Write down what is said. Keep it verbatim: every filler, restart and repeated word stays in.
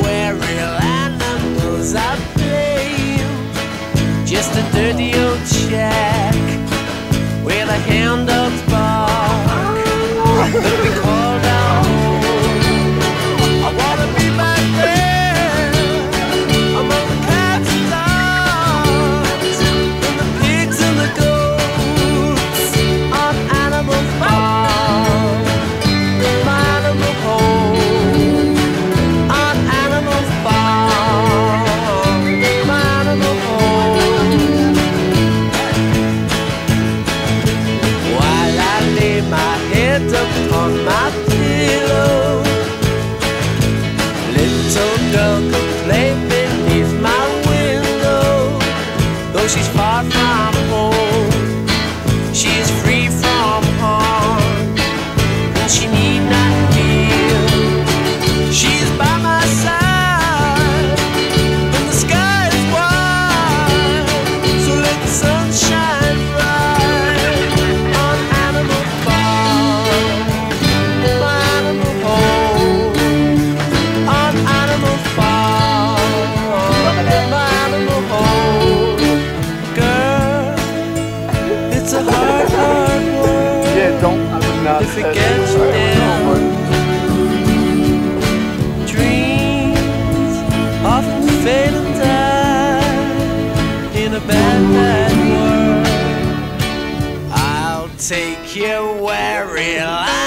where real animals are playing. Just a dirty old shack where the hound dogs bark, but we called our home. I wanna be back there among the cats and dogs and the pigs and the goats on Animal Farm. My animal home on Animal Farm. My animal home. While I lay my head upon my pillow, little girl could play beneath my window. Though she's far from home, she is free from harm, and she need not fear. She is by my side, and the sky is wide. So let the sun shine bright on Animal Farm. My animal home on Animal Farm. My animal home. Girl, it's a hard, hard world. Yeah, don't. I would not. If it gets you down, dreams often fade and die in a bad, bad world. I'll take you where real